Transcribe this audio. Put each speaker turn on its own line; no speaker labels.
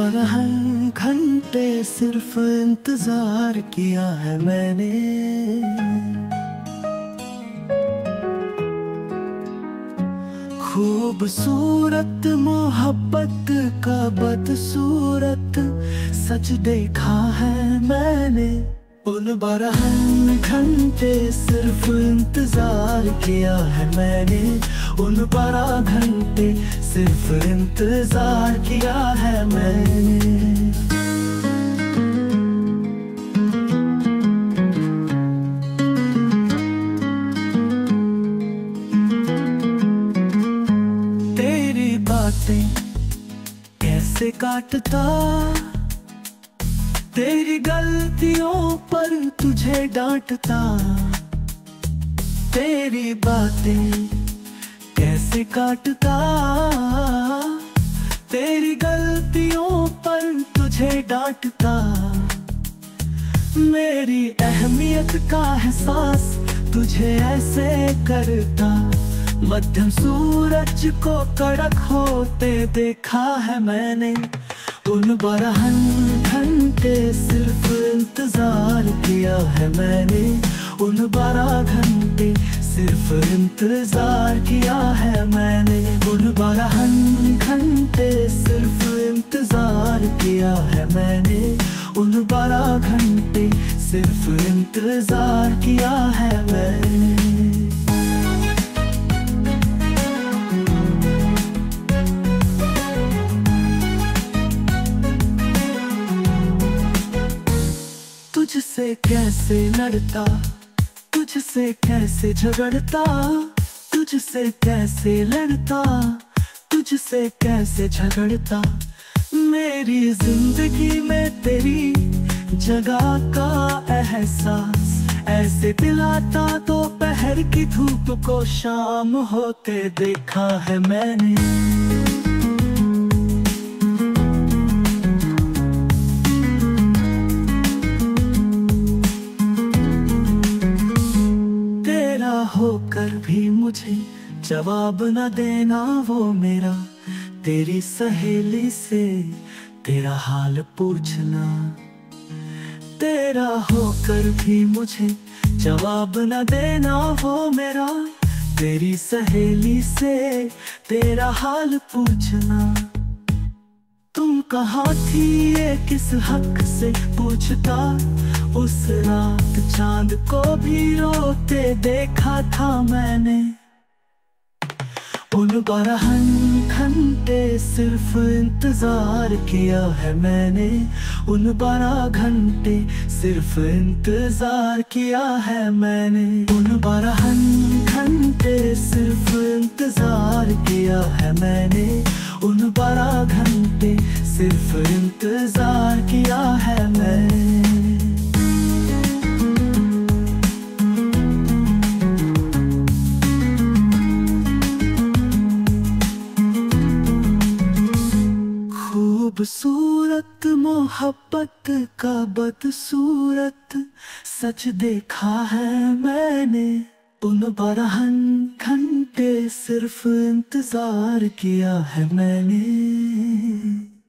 बारह घंटे सिर्फ इंतजार किया है मैंने। खूबसूरत मोहब्बत का बदसूरत सच देखा है मैंने। उन 12 घंटे सिर्फ इंतजार किया है मैंने। उन 12 घंटे सिर्फ इंतजार किया है मैंने। तेरी बातें कैसे काटता, तेरी गलतियों पर तुझे डांटता। तेरी बातें कैसे काटता, तेरी गलतियों पर तुझे डांटता। मेरी अहमियत का एहसास तुझे ऐसे करता। मध्यम सूरज को कड़क होते देखा है मैंने। उन 12 घंटे सिर्फ इंतजार किया है मैंने। उन 12 घंटे सिर्फ इंतजार किया है मैंने। उन 12 घंटे सिर्फ इंतजार किया है मैंने। उन 12 घंटे सिर्फ इंतजार किया है मैंने। तुझसे कैसे लड़ता, तुझसे कैसे झगड़ता। तुझसे कैसे लड़ता, तुझसे कैसे झगड़ता। मेरी जिंदगी में तेरी जगह का एहसास ऐसे दिलाता। दोपहर की धूप को शाम होते देखा है मैंने। होकर भी मुझे जवाब न देना वो मेरा। तेरी सहेली से तेरा हाल पूछना। तेरा होकर भी मुझे जवाब न देना वो मेरा। तेरी सहेली से तेरा हाल पूछना। तुम कहाँ थी ये किस हक से पूछता। उस रात चांद को भी रोते देखा था मैंने। उन 12 घंटे सिर्फ इंतजार किया है मैंने। उन 12 घंटे सिर्फ इंतजार किया है मैंने। उन 12 घंटे सिर्फ इंतजार किया है मैंने। उन 12 घंटे सिर्फ इंतजार किया है मैंने। खूबसूरत मोहब्बत का बदसूरत सच देखा है मैंने। उन 12 घंटे सिर्फ इंतजार किया है मैंने।